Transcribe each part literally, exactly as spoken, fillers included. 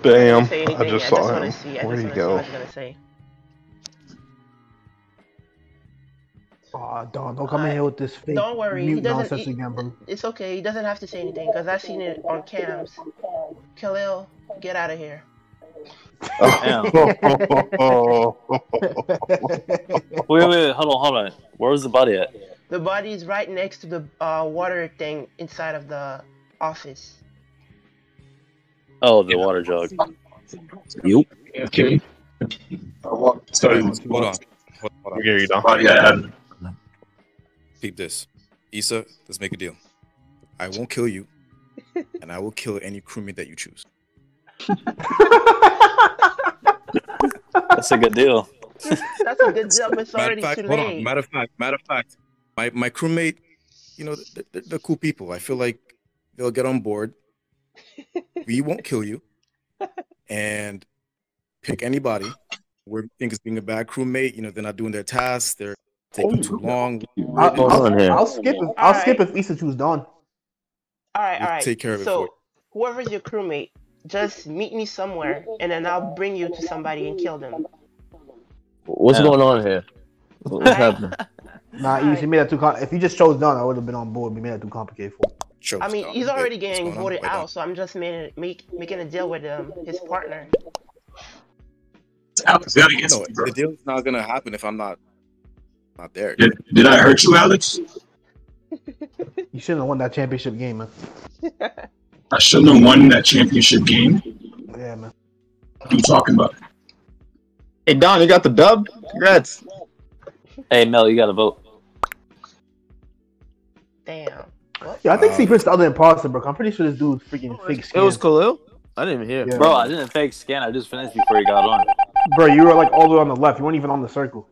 Damn, Say I just I saw just him. wanna see. I Where'd just he wanna go? see what he's gonna say. Oh, don't don't come I, in here with this fake don't worry, he mute doesn't. nonsense He, again, bro. it's okay. He doesn't have to say anything because I've seen it on cams. Khalil, get out of here. Damn. Wait, wait, hold on, hold on. Where was the body at? The body is right next to the uh, water thing inside of the office. Oh, the water jug. Yup. Okay. Sorry, hold on. Hold on. Here you go. Yeah. Peep this. Issa, let's make a deal. I won't kill you, and I will kill any crewmate that you choose. That's a good deal. That's a good deal, but it's Matter already of fact, too hold late. on. Matter of fact, matter of fact, my my crewmate, you know, they're, they're cool people. I feel like they'll get on board. We won't kill you, and pick anybody where we think is being a bad crewmate. You know, they're not doing their tasks. They're taking too long. I'll, We'll I'll, I'll skip if I'll All skip right. if Issa choose Dawn. All right, all right. take care of it so, for you. whoever's your crewmate, just meet me somewhere, and then I'll bring you to somebody and kill them. What's Yeah. going on here? What's Alright. happening? Nah, Alright. you made that too. Com if you just chose Dawn, I would have been on board. We made that too complicated for. Chose I mean, Dom. he's Wait, already what's getting going on? voted Wait, Dom. out, so I'm just making make, making a deal with um his partner. Alex, gotta get No, something, bro. the deal's not gonna happen if I'm not not there. Did, did I hurt you, Alex? You shouldn't have won that championship game, man. I shouldn't have won that championship game. Yeah, man. What are you talking about? Hey Don, you got the dub? Congrats. Hey, Mel, you got to vote. Damn. What? Yeah, I think Uh, Secret's the other imposter, bro. I'm pretty sure this dude's freaking fake It skin. was Khalil? I didn't even hear. Yeah. Bro, I didn't fake scan. I just finished before he got on. Bro, you were like all the way on the left. You weren't even on the circle.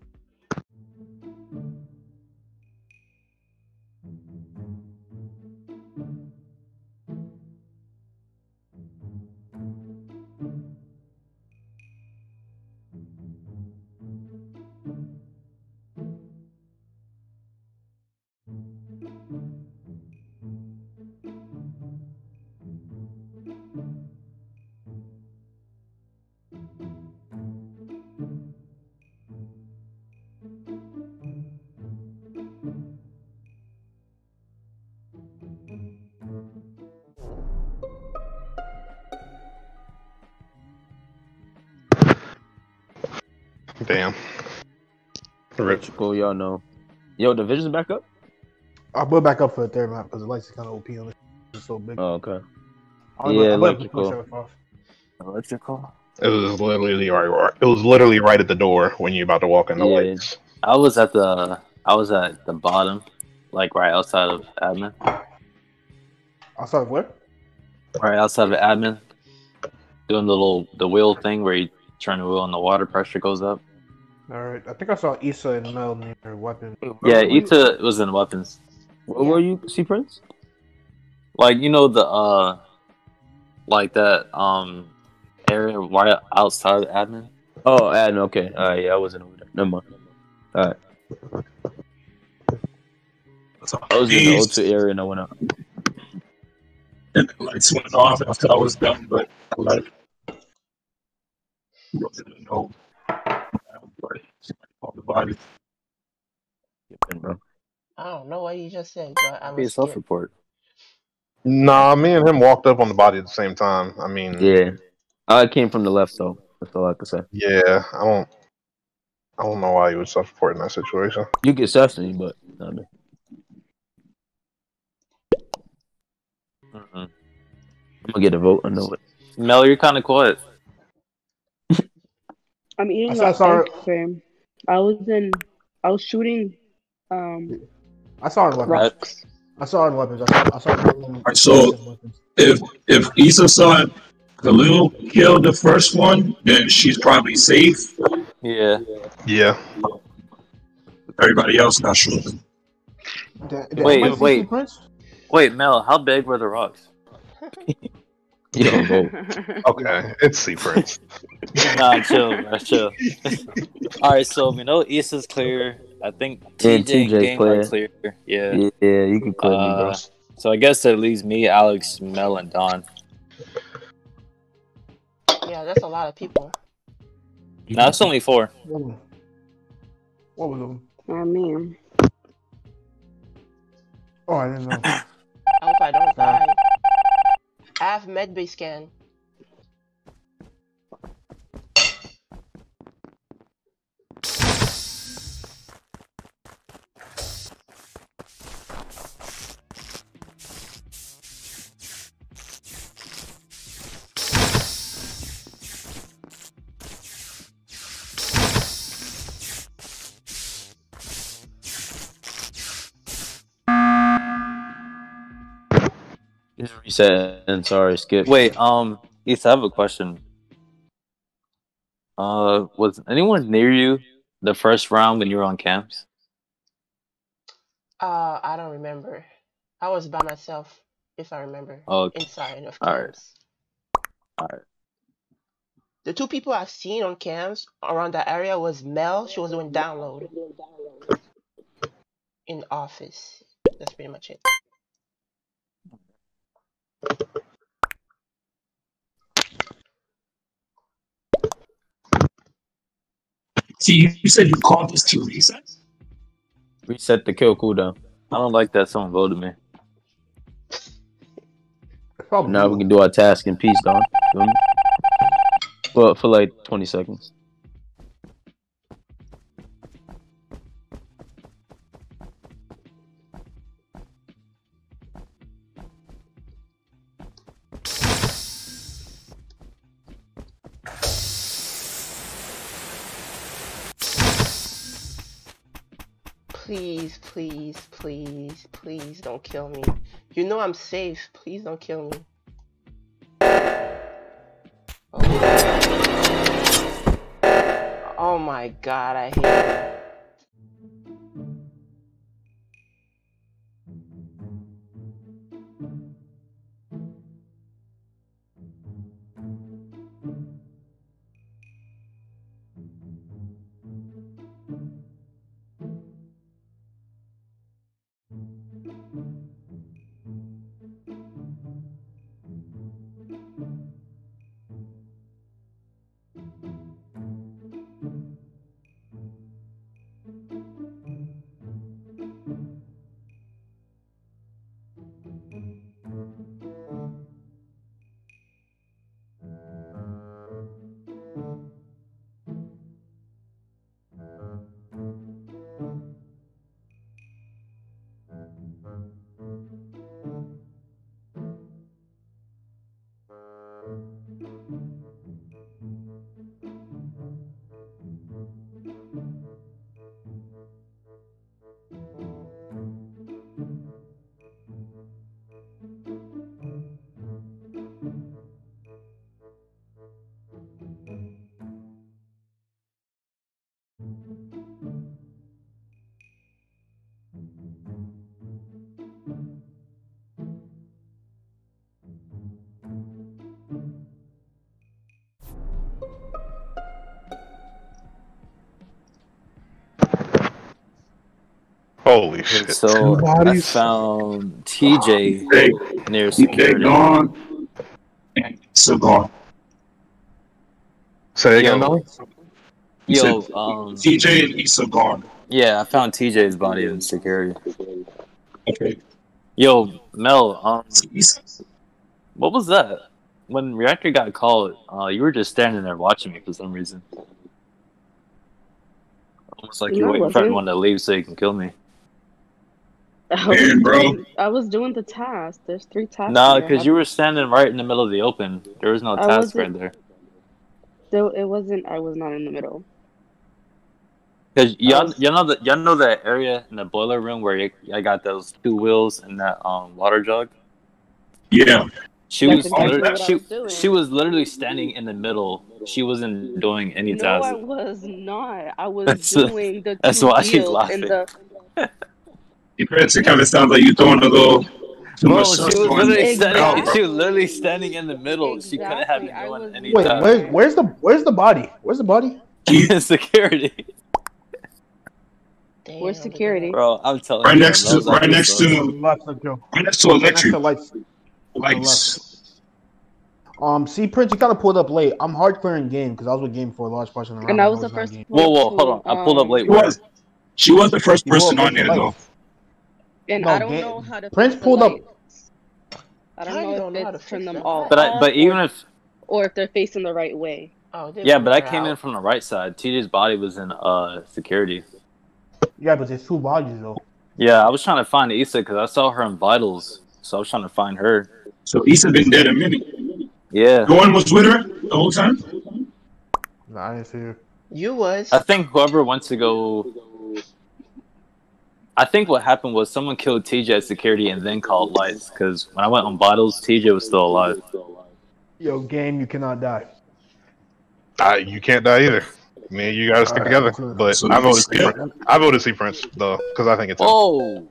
Damn. Rich. Cool, y'all know. Yo, division's back up? I'll put it back up for the third map because the lights are kind of O P on this. It's so big. Oh, okay. I'll yeah, I'll put it electrical. seven five. Electrical? It was literally right. It was literally right at the door when you're about to walk in the Yeah. lights. I was at the I was at the bottom, like right outside of admin. Outside of where? Right outside of admin. Doing the little the wheel thing where you turn the wheel and the water pressure goes up. Alright, I think I saw Issa and Mel near weapon. Yeah, Ita was in weapons. Where were you, C Prince? Like, you know the uh like that um area right outside of admin? Oh, admin, okay. Alright, yeah, I wasn't over there. Never mind. Alright. I was in the O two area and I went out. And the lights went off after I was done, but I let it. No. All the bodies. Bro. I don't know what you just said, but I'm Be a self report. Nah, me and him walked up on the body at the same time. I mean, Yeah. I came from the left though. That's all I have to say. yeah, I don't, I don't know why you would self-report in that situation. You get Sesame, but I mean. Mm-mm. I'm gonna get a vote. I know it. Mel, you're kind of quiet. I'm eating I saw- a saw- ice cream. I was in. I was shooting. Um, I saw it in weapons. rocks. I saw it in weapons. I saw, I saw it in Alright, so if if Issa saw Khalil kill the first one, then she's probably safe. Yeah. Yeah. Everybody else not sure. Da- da- Wait, am I C C wait. Prince? Wait, Mel, how big were the rocks? You don't vote. Okay, it's C Prince. Nah, chill, bro, chill. Alright, so we know Issa's clear. I think T Yeah, J T and J Game clear. are clear. Yeah. Yeah, yeah, you can clear me, bro. Uh, so I guess that leaves me, Alex, Mel, and Don. Yeah, that's a lot of people. No, it's only four. What was them? I mean, Oh, I didn't know. I hope I don't die. I have medbay scan. Just reset and sorry, skip. Wait, um, Ethan, I have a question. Uh, was anyone near you the first round when you were on camps? Uh, I don't remember. I was by myself, if I remember. Oh, okay. Inside of All right. camps. All right. The two people I've seen on cams around that area was Mel. She was doing download in office. That's pretty much it. See, you said you called this to reset. Reset the kill cooldown. I don't like that someone voted me. Probably Now we can do our task in peace, Don. Feel me? Well, for like twenty seconds. Please, please, please, please don't kill me. You know I'm safe. Please don't kill me. Oh, oh my god, I hate it. Holy Okay, shit. so Two I bodies. found T J They, near they security. gone. And so gone. Say again, Yo, Dolly? You yo, said um, T J and Issa gone. yeah, I found T J's body in security. Okay. Yo, Mel, um, Issa, what was that? When reactor got called, uh, you were just standing there watching me for some reason. Almost like you're No, I waiting for wasn't. everyone to leave so you can kill me. I was, Man, bro. doing, I was doing the task. There's three tasks. Nah, that I because have you to- were standing right in the middle of the open. There was no I task right wasn't- there. So it wasn't. I was not in the middle. Because y'all, was- y'all know the y'all know that area in the boiler room where you, I got those two wheels and that um water jug. Yeah. She That's was exactly literally, what I she was doing. she was literally standing in the middle. She wasn't doing any No, tasks. I was not. I was That's- doing the that's two why she's wheels laughing. and the. It kind of sounds like you throwing a little too Bro, much she sauce was on literally it. standing. Exactly. She was literally standing in the middle. She couldn't have Exactly, been I doing was any Wait, tasks. where, where's the where's the body? Where's the body? Security, Damn, Where's look at security? that. bro. I'm telling Right you, next Mel's to, up right to next sauce. to, Left, let's go. right next to Next electric to lights. lights. left. Um, see, Prince, you kind of pulled up late. I'm hard clearing game because I was with game for a large portion of the round. And I I was know the it's not first game. Whoa, whoa, to, hold on. I pulled up um, late. She was, she was the first You pulled person up on late for there though. lights. And No, I don't game- know how to Prince fix the pulled up- lights. I don't How you know don't know if how to it's turn fix them the all lights? But I, off but even or, if or if they're facing the right way. Oh, they yeah, moved but I her came in out. from the right side. T J's body was in uh security. Yeah, but there's two bodies though. Yeah, I was trying to find Issa because I saw her in vitals, so I was trying to find her. So Issa been dead a minute. Yeah, No one was with her the whole time. No, I didn't see her. You was. I think whoever went to go. I think what happened was someone killed T J at security and then called lights because when I went on vitals, T J was still alive. Yo, game, you cannot die. I, you can't die either. Me and you gotta stick Alright, together. so- But so I you voted. can skip. Prince. I voted C Prince though because I think it's him. Oh,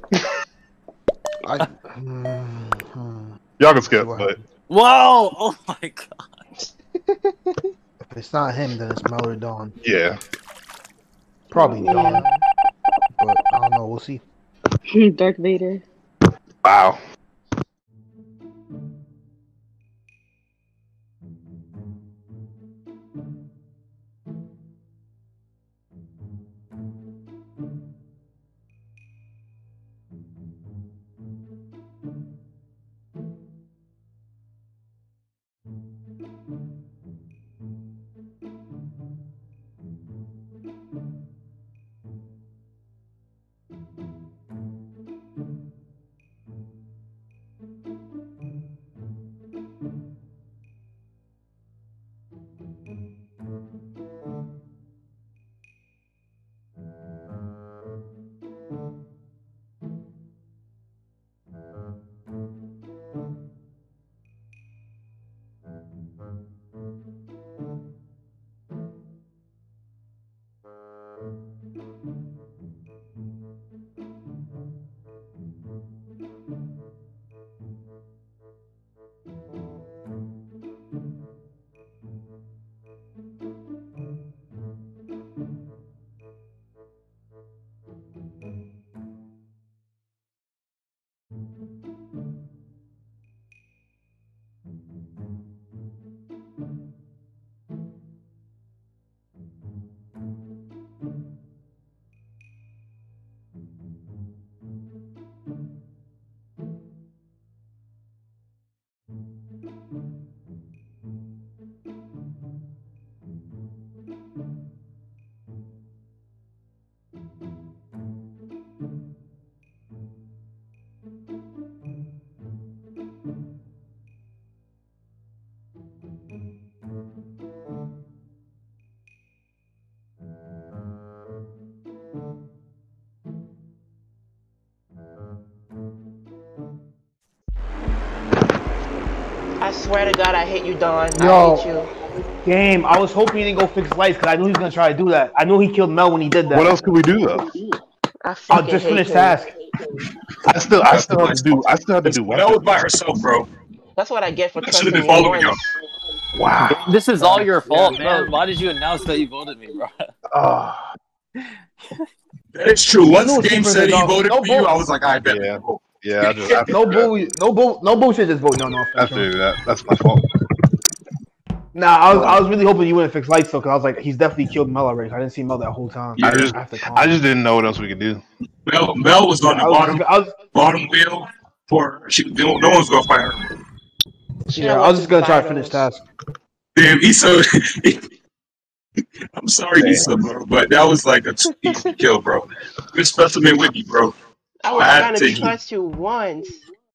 I, mm, Y'all can skip, but wow! Oh my god! if it's not him, then it's Mel or Dawn. yeah. Probably Dawn, but I don't know. We'll see. Darth Vader. Wow. I swear to God, I hate you, Dawn. Yo. I hate you. Game, I was hoping he didn't go fix lights because I knew he was gonna try to do that. I knew he killed Mel when he did that. What else could we do though? I I'll fucking just hate finish him. task. I still, I still have to do. I still have to do Mel was weapons. by herself, bro. That's what I get for I should trusting have been me following once. y'all. Wow. This is all your fault, Yeah, man. no. Why did you announce that you voted me, bro? Oh, That is true. Once knew Game Super said he dog. voted No for you, bull- I was like, I bet. yeah, yeah. I just, I, No bull, no bull, no bullshit. Just vote no, no. I figured that. That's my fault. Nah, I was, I was really hoping you wouldn't fix lights though, because I was like, he's definitely killed Mel already. I didn't see Mel that whole time. Yeah. I just, have to calm. I just didn't know what else we could do. Mel, Mel was on the I was, bottom I was, bottom wheel for she. No, no one's gonna fight her. yeah, I was just gonna try to finish task. Damn, Issa. I'm sorry, Issa, bro, but that was like a easy kill, bro. Good specimen with you, bro. I was I had trying to to take you. trust you once.